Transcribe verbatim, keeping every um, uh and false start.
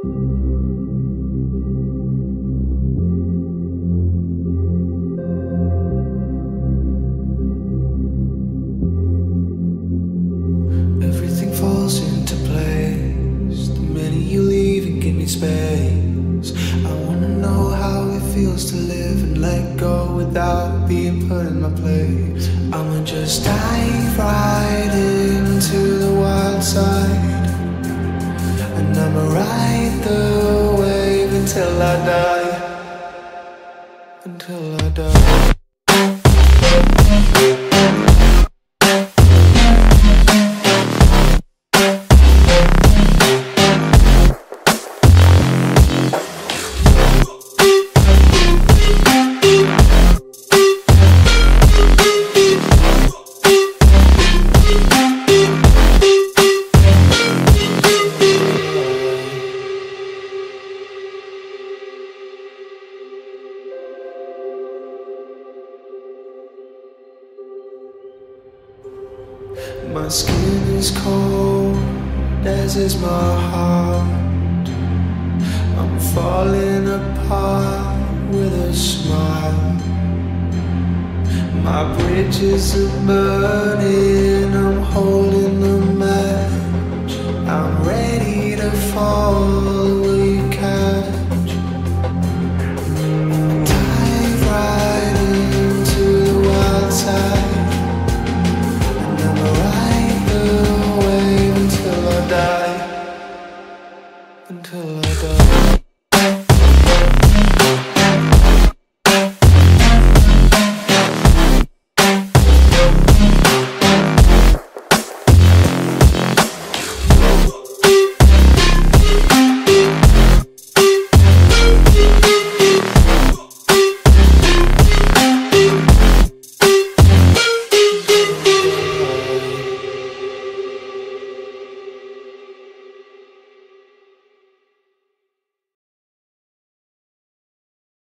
Everything falls into place the minute you leave and give me space. I wanna know how it feels to live and let go without being put in my place. I'ma just dive right into the wild side, and I'ma ride the wave until I die, until I die. My skin is cold, as is my heart. I'm falling apart with a smile. My bridges are burning, I'm holding them